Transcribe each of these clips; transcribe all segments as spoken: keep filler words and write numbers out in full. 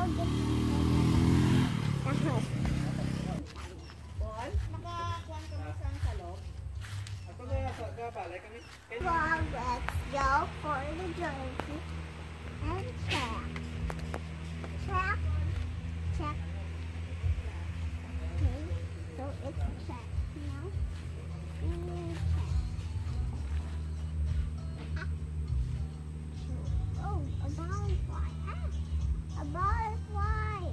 get Paul, nakakuhan kami saan sa loob. Ako na, balay kami. Well, let's go for the jersey and check. Check. Check. Okay, so it's check now. Mm, check. Ah. Oh, a butterfly. Ah, a butterfly.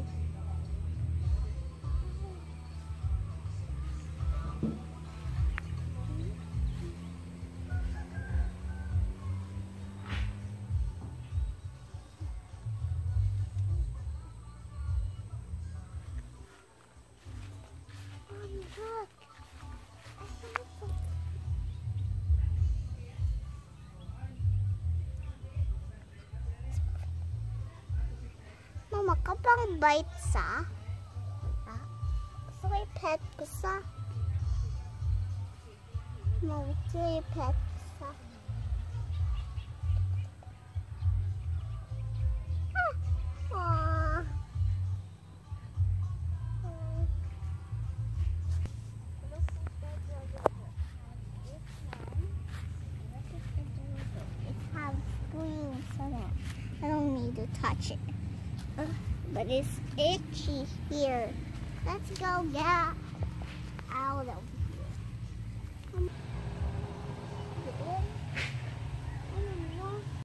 Look. I saw some. Mama, kapang bite sa? Ah, gusto ko i-pet ko sa? Mama, gusto ko i-pet ko sa? Ah! Aww. I don't need to touch it, uh, but it's itchy here. Let's go get out of